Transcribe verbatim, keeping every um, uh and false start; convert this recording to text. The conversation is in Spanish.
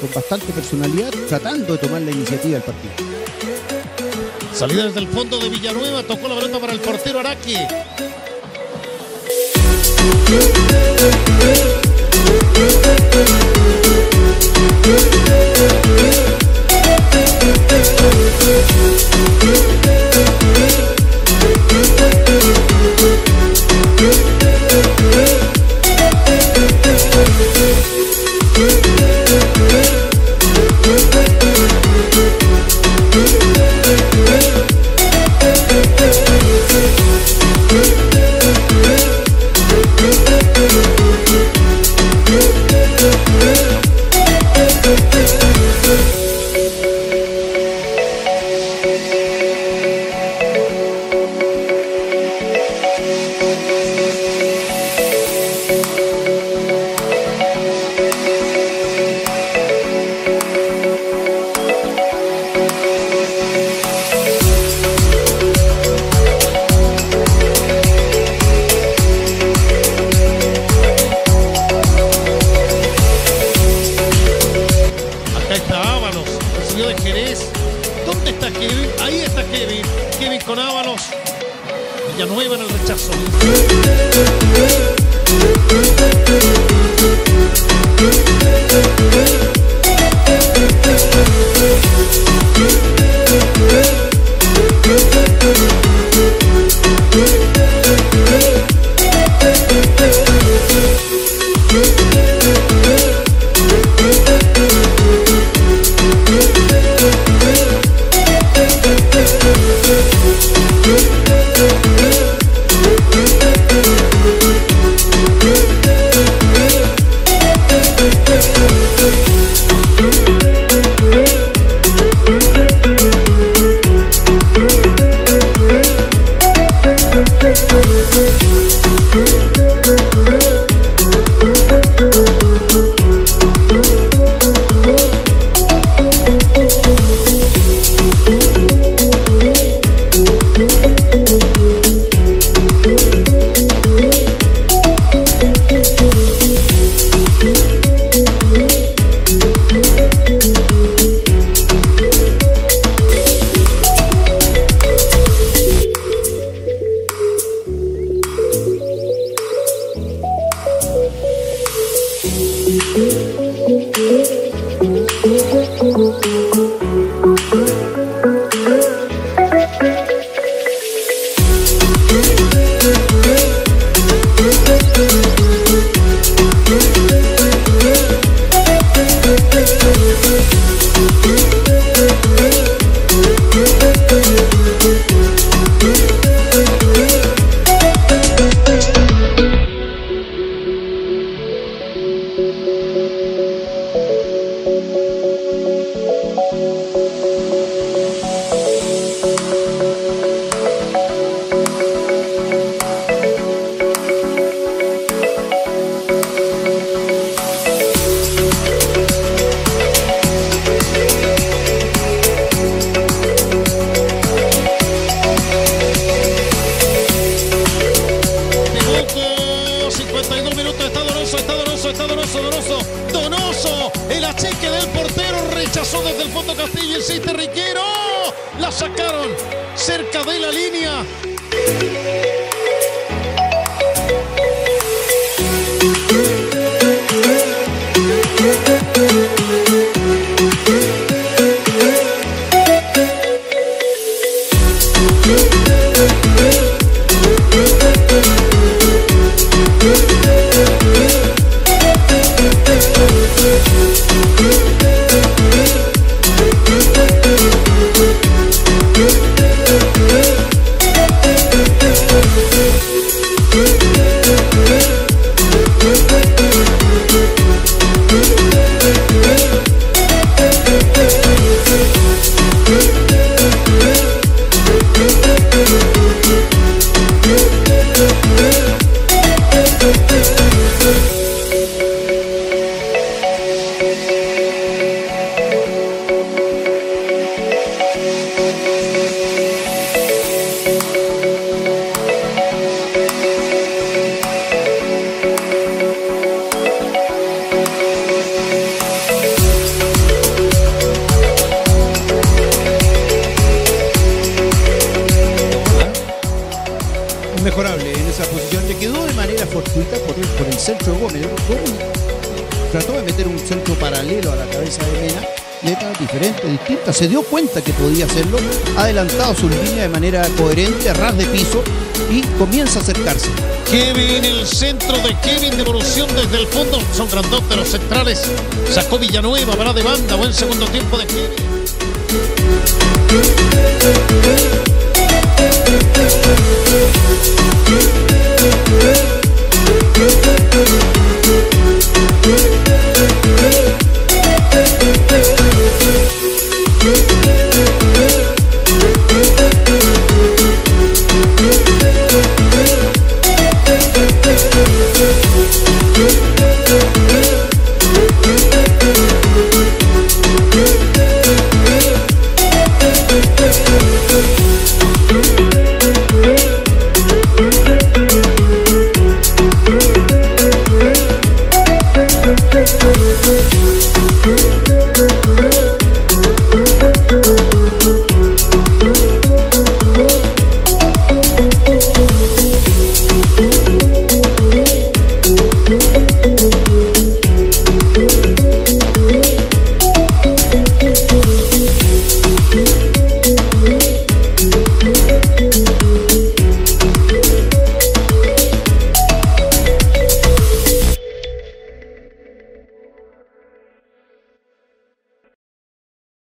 con bastante personalidad, tratando de tomar la iniciativa del partido. Salida desde el fondo de Villanueva, tocó la pelota para el portero Araki. ¿Dónde está Kevin? Ahí está Kevin. Kevin con Ábalos. Villanueva en el rechazo. inmejorable en esa posición. Le quedó de manera fortuita por el, por el centro de Gómez. Gómez trató de meter un centro paralelo a la cabeza de Mena, letra diferente, distinta. Se dio cuenta que podía hacerlo, ha adelantado su línea de manera coherente, a ras de piso, y comienza a acercarse. Kevin, el centro de Kevin, devolución desde el fondo. Son grandotes los centrales. Sacó Villanueva, para de banda. Buen segundo tiempo de Kevin.